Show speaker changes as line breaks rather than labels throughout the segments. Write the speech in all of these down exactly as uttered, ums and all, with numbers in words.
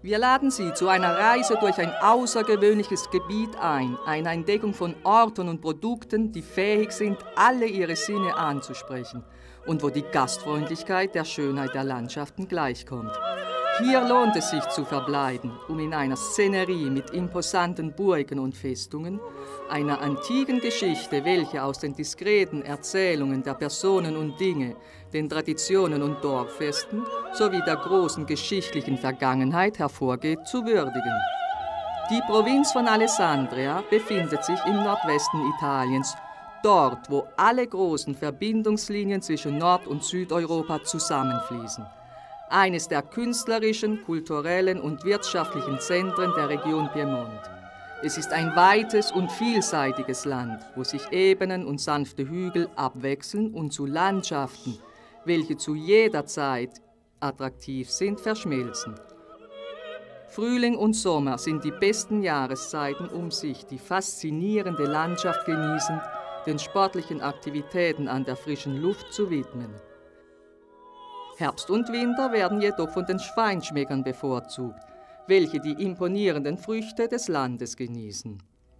Wir laden Sie zu einer Reise durch ein außergewöhnliches Gebiet ein, einer Entdeckung von Orten und Produkten, die fähig sind, alle Ihre Sinne anzusprechen und wo die Gastfreundlichkeit der Schönheit der Landschaften gleichkommt. Hier lohnt es sich zu verbleiben, um in einer Szenerie mit imposanten Burgen und Festungen, einer antiken Geschichte, welche aus den diskreten Erzählungen der Personen und Dinge, den Traditionen und Dorffesten sowie der großen geschichtlichen Vergangenheit hervorgeht, zu würdigen. Die Provinz von Alessandria befindet sich im Nordwesten Italiens, dort, wo alle großen Verbindungslinien zwischen Nord- und Südeuropa zusammenfließen. Eines der künstlerischen, kulturellen und wirtschaftlichen Zentren der Region Piemont. Es ist ein weites und vielseitiges Land, wo sich Ebenen und sanfte Hügel abwechseln und zu Landschaften, welche zu jeder Zeit attraktiv sind, verschmelzen. Frühling und Sommer sind die besten Jahreszeiten, um sich die faszinierende Landschaft genießend den sportlichen Aktivitäten an der frischen Luft zu widmen. Herbst und Winter werden jedoch von den Feinschmeckern bevorzugt, welche die imponierenden Früchte des Landes genießen.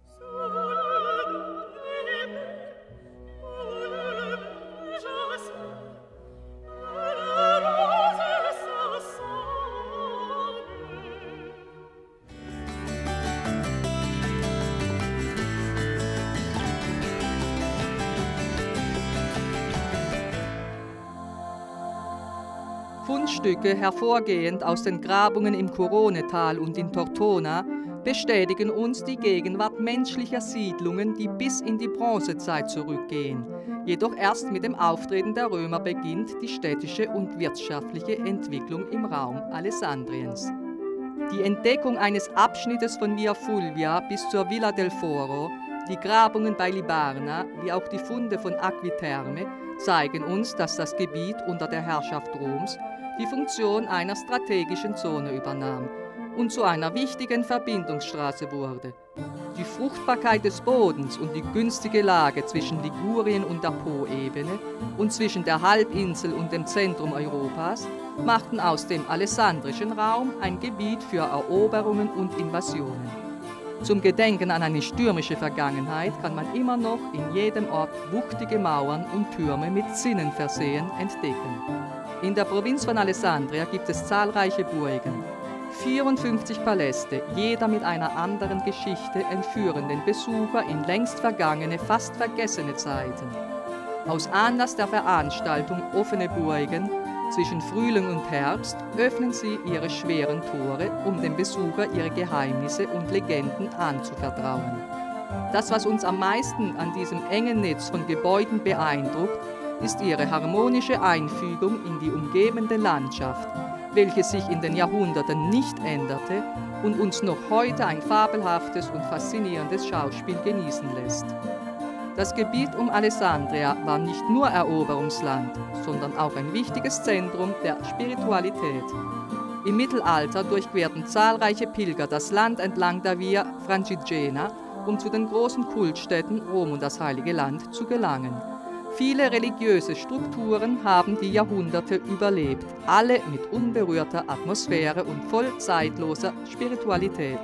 Fundstücke, hervorgehend aus den Grabungen im Coronetal und in Tortona, bestätigen uns die Gegenwart menschlicher Siedlungen, die bis in die Bronzezeit zurückgehen. Jedoch erst mit dem Auftreten der Römer beginnt die städtische und wirtschaftliche Entwicklung im Raum Alessandriens. Die Entdeckung eines Abschnittes von Via Fulvia bis zur Villa del Foro, die Grabungen bei Libarna, wie auch die Funde von Aquiterme, zeigen uns, dass das Gebiet unter der Herrschaft Roms die Funktion einer strategischen Zone übernahm und zu einer wichtigen Verbindungsstraße wurde. Die Fruchtbarkeit des Bodens und die günstige Lage zwischen Ligurien und der Po-Ebene und zwischen der Halbinsel und dem Zentrum Europas machten aus dem alessandrischen Raum ein Gebiet für Eroberungen und Invasionen. Zum Gedenken an eine stürmische Vergangenheit kann man immer noch in jedem Ort wuchtige Mauern und Türme mit Zinnen versehen entdecken. In der Provinz von Alessandria gibt es zahlreiche Burgen. vierundfünfzig Paläste, jeder mit einer anderen Geschichte, entführen den Besucher in längst vergangene, fast vergessene Zeiten. Aus Anlass der Veranstaltung Offene Burgen zwischen Frühling und Herbst öffnen sie ihre schweren Tore, um dem Besucher ihre Geheimnisse und Legenden anzuvertrauen. Das, was uns am meisten an diesem engen Netz von Gebäuden beeindruckt, ist ihre harmonische Einfügung in die umgebende Landschaft, welche sich in den Jahrhunderten nicht änderte und uns noch heute ein fabelhaftes und faszinierendes Schauspiel genießen lässt. Das Gebiet um Alessandria war nicht nur Eroberungsland, sondern auch ein wichtiges Zentrum der Spiritualität. Im Mittelalter durchquerten zahlreiche Pilger das Land entlang der Via Francigena, um zu den großen Kultstätten Rom und das Heilige Land zu gelangen. Viele religiöse Strukturen haben die Jahrhunderte überlebt, alle mit unberührter Atmosphäre und voll zeitloser Spiritualität.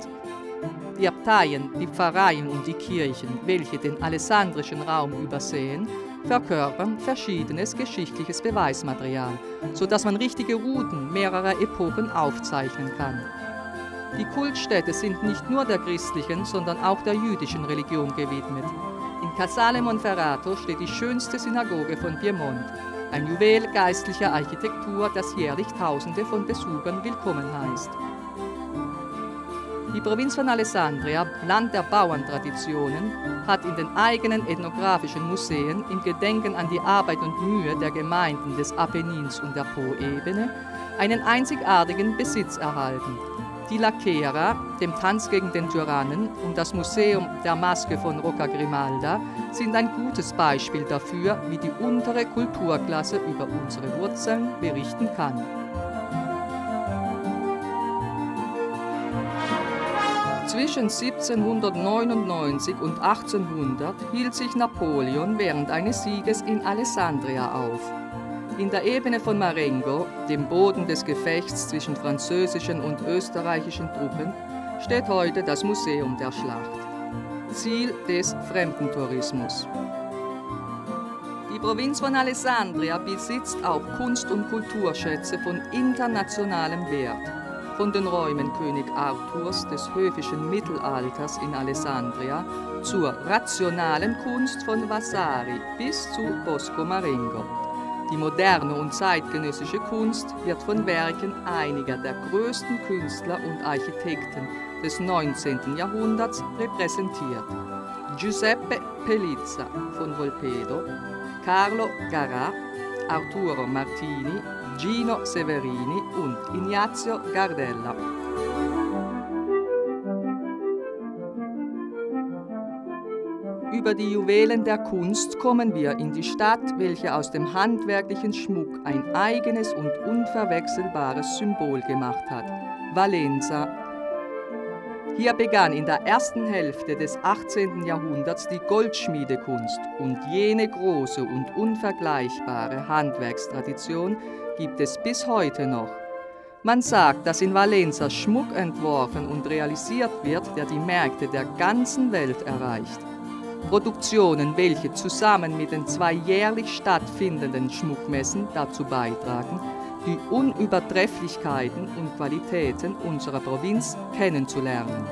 Die Abteien, die Pfarreien und die Kirchen, welche den alessandrischen Raum übersehen, verkörpern verschiedenes geschichtliches Beweismaterial, sodass man richtige Routen mehrerer Epochen aufzeichnen kann. Die Kultstädte sind nicht nur der christlichen, sondern auch der jüdischen Religion gewidmet. In Casale Monferrato steht die schönste Synagoge von Piemont, ein Juwel geistlicher Architektur, das jährlich Tausende von Besuchern willkommen heißt. Die Provinz von Alessandria, Land der Bauerntraditionen, hat in den eigenen ethnografischen Museen im Gedenken an die Arbeit und Mühe der Gemeinden des Apennins und der Po-Ebene einen einzigartigen Besitz erhalten. Die Lacchera, dem Tanz gegen den Tyrannen, und das Museum der Maske von Rocca Grimalda sind ein gutes Beispiel dafür, wie die untere Kulturklasse über unsere Wurzeln berichten kann. Zwischen siebzehnhundertneunundneunzig und achtzehnhundert hielt sich Napoleon während eines Sieges in Alessandria auf. In der Ebene von Marengo, dem Boden des Gefechts zwischen französischen und österreichischen Truppen, steht heute das Museum der Schlacht. Ziel des Fremdentourismus. Die Provinz von Alessandria besitzt auch Kunst- und Kulturschätze von internationalem Wert. Von den Räumen König Arthurs des höfischen Mittelalters in Alessandria zur rationalen Kunst von Vasari bis zu Bosco Marengo. Die moderne und zeitgenössische Kunst wird von Werken einiger der größten Künstler und Architekten des neunzehnten Jahrhunderts repräsentiert. Giuseppe Pelizza von Volpedo, Carlo Garat, Arturo Martini, Gino Severini und Ignazio Gardella. Über die Juwelen der Kunst kommen wir in die Stadt, welche aus dem handwerklichen Schmuck ein eigenes und unverwechselbares Symbol gemacht hat: Valenza. Hier begann in der ersten Hälfte des achtzehnten Jahrhunderts die Goldschmiedekunst und jene große und unvergleichbare Handwerkstradition gibt es bis heute noch. Man sagt, dass in Valenza Schmuck entworfen und realisiert wird, der die Märkte der ganzen Welt erreicht. Produktionen, welche zusammen mit den zwei jährlich stattfindenden Schmuckmessen dazu beitragen, die Unübertrefflichkeiten und Qualitäten unserer Provinz kennenzulernen.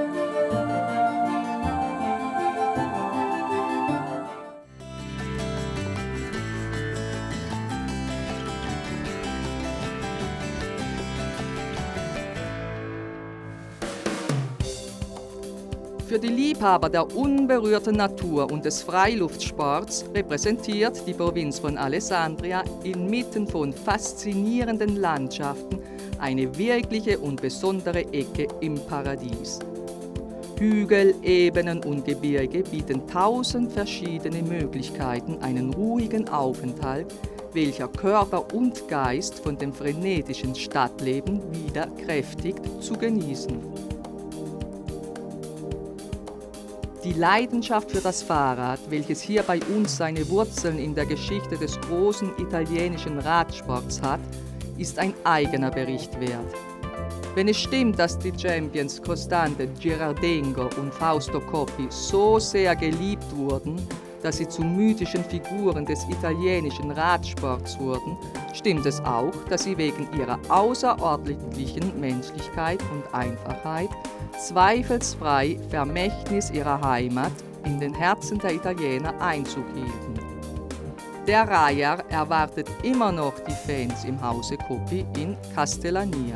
Für die Liebhaber der unberührten Natur und des Freiluftsports repräsentiert die Provinz von Alessandria inmitten von faszinierenden Landschaften eine wirkliche und besondere Ecke im Paradies. Hügel, Ebenen und Gebirge bieten tausend verschiedene Möglichkeiten, einen ruhigen Aufenthalt, welcher Körper und Geist von dem frenetischen Stadtleben wieder kräftigt zu genießen. Die Leidenschaft für das Fahrrad, welches hier bei uns seine Wurzeln in der Geschichte des großen italienischen Radsports hat, ist ein eigener Bericht wert. Wenn es stimmt, dass die Champions Costante Girardengo und Fausto Coppi so sehr geliebt wurden, dass sie zu mythischen Figuren des italienischen Radsports wurden, stimmt es auch, dass sie wegen ihrer außerordentlichen Menschlichkeit und Einfachheit zweifelsfrei Vermächtnis ihrer Heimat in den Herzen der Italiener Einzug hielten. Der Rajar erwartet immer noch die Fans im Hause Coppi in Castellania.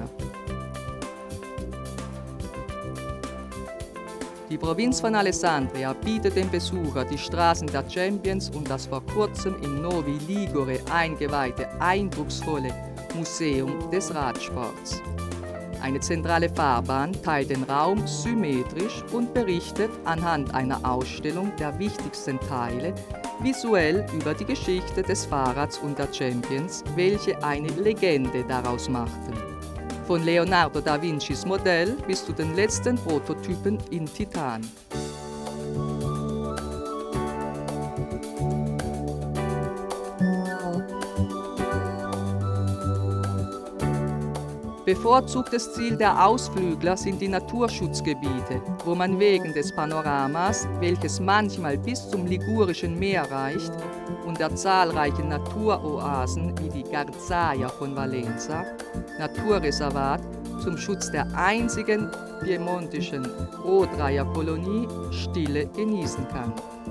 Die Provinz von Alessandria bietet dem Besucher die Straßen der Champions und das vor kurzem in Novi Ligure eingeweihte eindrucksvolle Museum des Radsports. Eine zentrale Fahrbahn teilt den Raum symmetrisch und berichtet anhand einer Ausstellung der wichtigsten Teile visuell über die Geschichte des Fahrrads und der Champions, welche eine Legende daraus machten. Von Leonardo da Vincis Modell bis zu den letzten Prototypen in Titan. Bevorzugtes Ziel der Ausflügler sind die Naturschutzgebiete, wo man wegen des Panoramas, welches manchmal bis zum Ligurischen Meer reicht, und der zahlreichen Naturoasen wie die Garzaia von Valenza, Naturreservat zum Schutz der einzigen piemontischen Rohreiherkolonie, Stille genießen kann.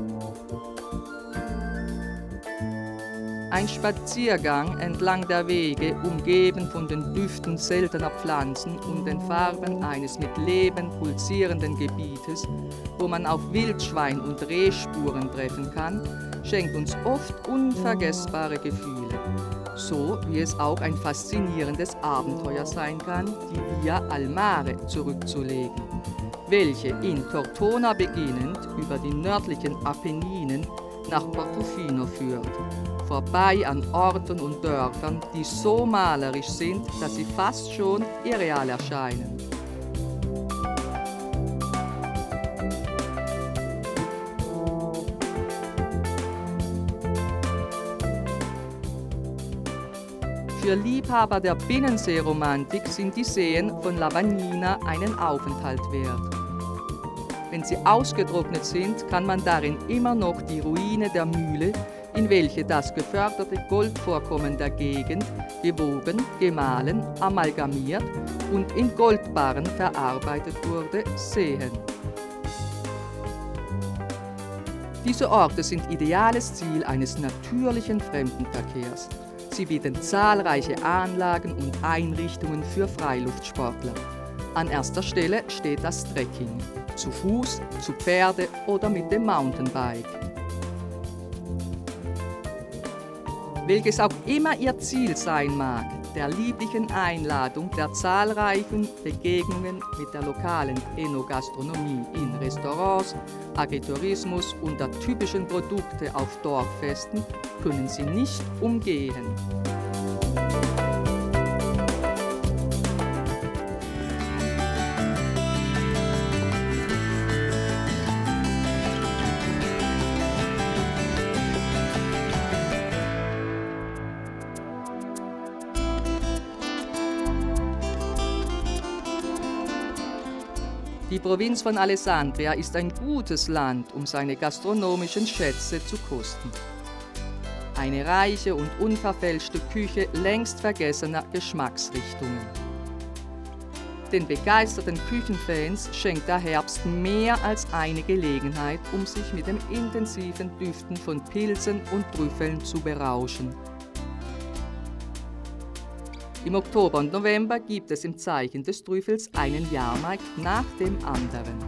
Ein Spaziergang entlang der Wege, umgeben von den Düften seltener Pflanzen und den Farben eines mit Leben pulsierenden Gebietes, wo man auf Wildschwein- und Rehspuren treffen kann, schenkt uns oft unvergessbare Gefühle. So wie es auch ein faszinierendes Abenteuer sein kann, die Via al Mare zurückzulegen, welche in Tortona beginnend über die nördlichen Apenninen nach Portofino führt, vorbei an Orten und Dörfern, die so malerisch sind, dass sie fast schon irreal erscheinen. Für Liebhaber der Binnenseeromantik sind die Seen von Lavagnina einen Aufenthalt wert. Wenn sie ausgetrocknet sind, kann man darin immer noch die Ruine der Mühle, in welche das geförderte Goldvorkommen der Gegend gewoben, gemahlen, amalgamiert und in Goldbarren verarbeitet wurde, sehen. Diese Orte sind ideales Ziel eines natürlichen Fremdenverkehrs. Sie bieten zahlreiche Anlagen und Einrichtungen für Freiluftsportler. An erster Stelle steht das Trekking, zu Fuß, zu Pferde oder mit dem Mountainbike. Welches auch immer Ihr Ziel sein mag, der lieblichen Einladung der zahlreichen Begegnungen mit der lokalen Enogastronomie in Restaurants, Agritourismus und der typischen Produkte auf Dorffesten können Sie nicht umgehen. Die Provinz von Alessandria ist ein gutes Land, um seine gastronomischen Schätze zu kosten. Eine reiche und unverfälschte Küche längst vergessener Geschmacksrichtungen. Den begeisterten Küchenfans schenkt der Herbst mehr als eine Gelegenheit, um sich mit den intensiven Düften von Pilzen und Trüffeln zu berauschen. Im Oktober und November gibt es im Zeichen des Trüffels einen Jahrmarkt nach dem anderen.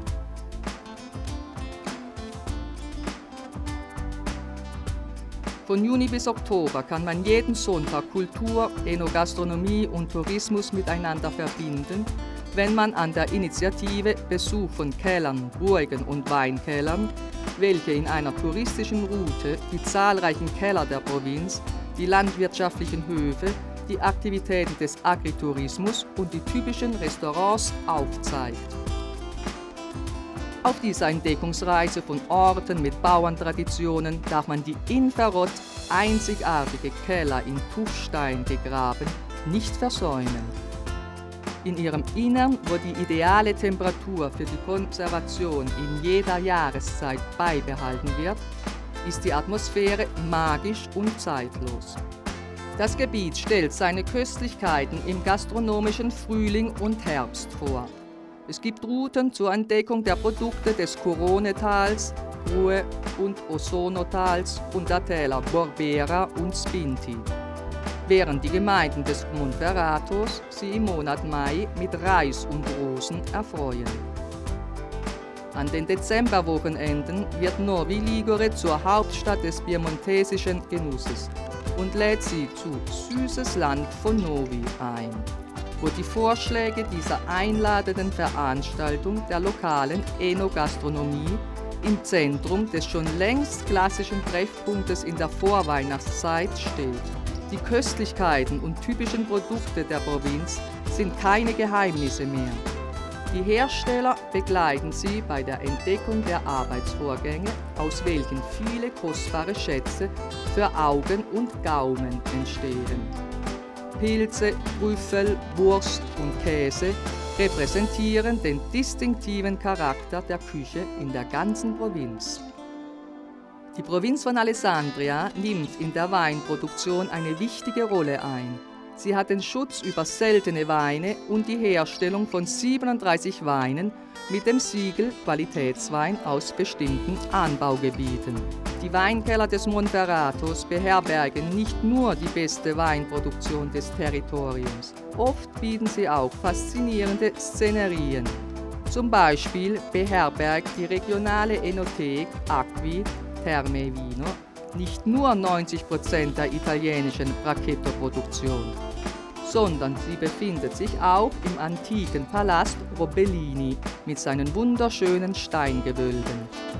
Von Juni bis Oktober kann man jeden Sonntag Kultur, Enogastronomie und Tourismus miteinander verbinden, wenn man an der Initiative Besuch von Kellern, Burgen und Weinkellern, welche in einer touristischen Route die zahlreichen Keller der Provinz, die landwirtschaftlichen Höfe, die Aktivitäten des Agritourismus und die typischen Restaurants aufzeigt. Auf dieser Entdeckungsreise von Orten mit Bauerntraditionen darf man die Infrarot einzigartige Keller in Tuffstein gegraben nicht versäumen. In ihrem Innern, wo die ideale Temperatur für die Konservation in jeder Jahreszeit beibehalten wird, ist die Atmosphäre magisch und zeitlos. Das Gebiet stellt seine Köstlichkeiten im gastronomischen Frühling und Herbst vor. Es gibt Routen zur Entdeckung der Produkte des Coronetals, Grue und Osonotals und der Täler Borbera und Spinti, während die Gemeinden des Monferratos sie im Monat Mai mit Reis und Rosen erfreuen. An den Dezemberwochenenden wird Novi Ligure zur Hauptstadt des piemontesischen Genusses und lädt sie zu Süßes Land von Novi ein, wo die Vorschläge dieser einladenden Veranstaltung der lokalen Enogastronomie im Zentrum des schon längst klassischen Treffpunktes in der Vorweihnachtszeit steht. Die Köstlichkeiten und typischen Produkte der Provinz sind keine Geheimnisse mehr. Die Hersteller begleiten sie bei der Entdeckung der Arbeitsvorgänge, aus welchen viele kostbare Schätze für Augen und Gaumen entstehen. Pilze, Trüffel, Wurst und Käse repräsentieren den distinktiven Charakter der Küche in der ganzen Provinz. Die Provinz von Alessandria nimmt in der Weinproduktion eine wichtige Rolle ein. Sie hat den Schutz über seltene Weine und die Herstellung von siebenunddreißig Weinen mit dem Siegel Qualitätswein aus bestimmten Anbaugebieten. Die Weinkeller des Monferratos beherbergen nicht nur die beste Weinproduktion des Territoriums. Oft bieten sie auch faszinierende Szenerien. Zum Beispiel beherbergt die regionale Enothek Acqui Terme Vino nicht nur neunzig Prozent der italienischen Brachetto-Produktion, sondern sie befindet sich auch im antiken Palast Robellini mit seinen wunderschönen Steingewölben.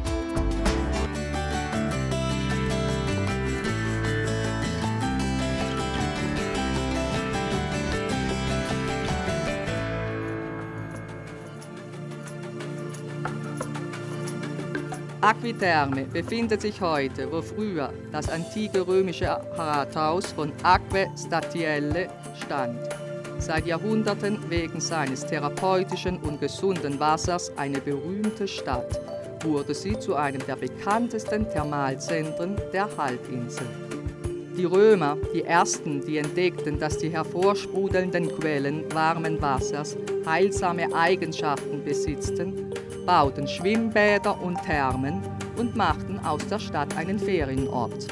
Aquiterme befindet sich heute, wo früher das antike römische Rathaus von Aquae Statielle stand. Seit Jahrhunderten wegen seines therapeutischen und gesunden Wassers eine berühmte Stadt, wurde sie zu einem der bekanntesten Thermalzentren der Halbinsel. Die Römer, die ersten, die entdeckten, dass die hervorsprudelnden Quellen warmen Wassers heilsame Eigenschaften besitzten, bauten Schwimmbäder und Thermen und machten aus der Stadt einen Ferienort.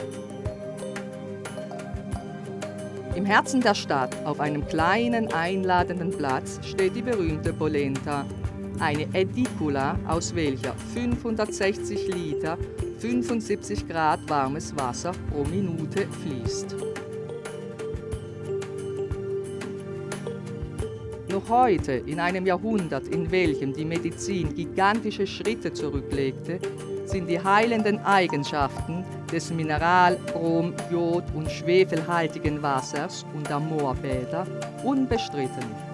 Im Herzen der Stadt, auf einem kleinen, einladenden Platz, steht die berühmte Polenta, eine Ädikula, aus welcher fünfhundertsechzig Liter, fünfundsiebzig Grad warmes Wasser pro Minute fließt. Noch heute, in einem Jahrhundert, in welchem die Medizin gigantische Schritte zurücklegte, sind die heilenden Eigenschaften des Mineral-, Brom-, Jod- und schwefelhaltigen Wassers und der Moorbäder unbestritten.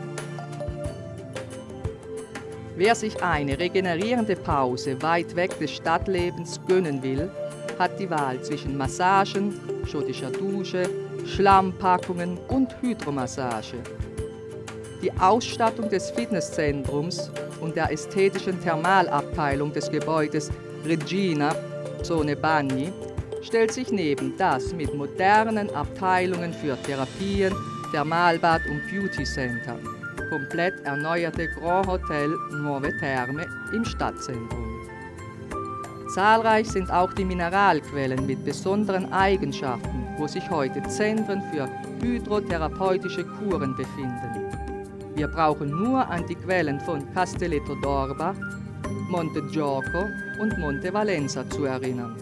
Wer sich eine regenerierende Pause weit weg des Stadtlebens gönnen will, hat die Wahl zwischen Massagen, schottischer Dusche, Schlammpackungen und Hydromassage. Die Ausstattung des Fitnesszentrums und der ästhetischen Thermalabteilung des Gebäudes Regina, Zone Bagni, stellt sich neben das mit modernen Abteilungen für Therapien, Thermalbad und Beauty Center. Komplett erneuerte Grand Hotel Nuove Terme im Stadtzentrum. Zahlreich sind auch die Mineralquellen mit besonderen Eigenschaften, wo sich heute Zentren für hydrotherapeutische Kuren befinden. Wir brauchen nur an die Quellen von Castelletto d'Orba, Monte Giorgio und Monte Valenza zu erinnern.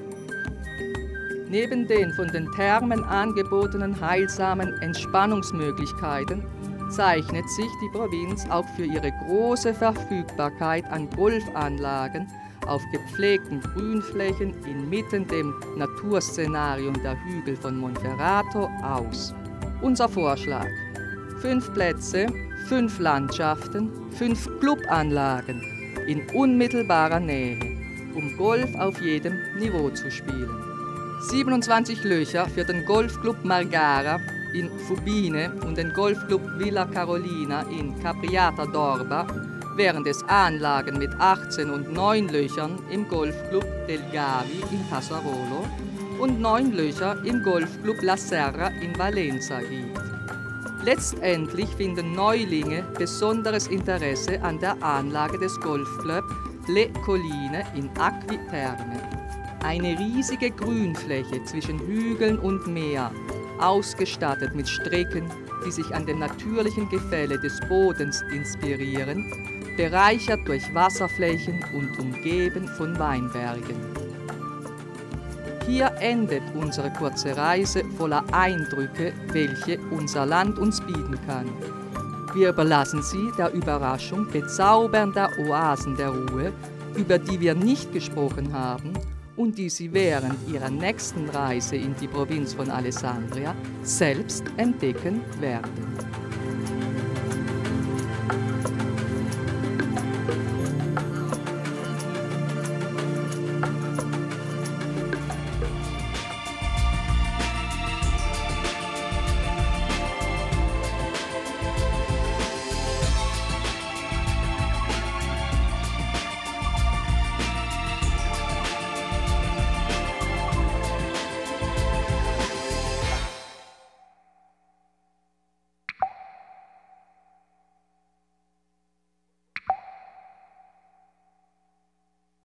Neben den von den Thermen angebotenen heilsamen Entspannungsmöglichkeiten zeichnet sich die Provinz auch für ihre große Verfügbarkeit an Golfanlagen auf gepflegten Grünflächen inmitten dem Naturszenarium der Hügel von Monferrato aus. Unser Vorschlag: fünf Plätze, fünf Landschaften, fünf Clubanlagen in unmittelbarer Nähe, um Golf auf jedem Niveau zu spielen. siebenundzwanzig Löcher für den Golfclub Margara in Fubine und den Golfclub Villa Carolina in Capriata d'Orba, während es Anlagen mit achtzehn und neun Löchern im Golfclub del Gavi in Casarolo und neun Löcher im Golfclub La Serra in Valenza gibt. Letztendlich finden Neulinge besonderes Interesse an der Anlage des Golfclubs Le Colline in Aquiterme. Eine riesige Grünfläche zwischen Hügeln und Meer, ausgestattet mit Strecken, die sich an dem natürlichen Gefälle des Bodens inspirieren, bereichert durch Wasserflächen und umgeben von Weinbergen. Hier endet unsere kurze Reise voller Eindrücke, welche unser Land uns bieten kann. Wir überlassen Sie der Überraschung bezaubernder Oasen der Ruhe, über die wir nicht gesprochen haben und die Sie während Ihrer nächsten Reise in die Provinz von Alessandria selbst entdecken werden.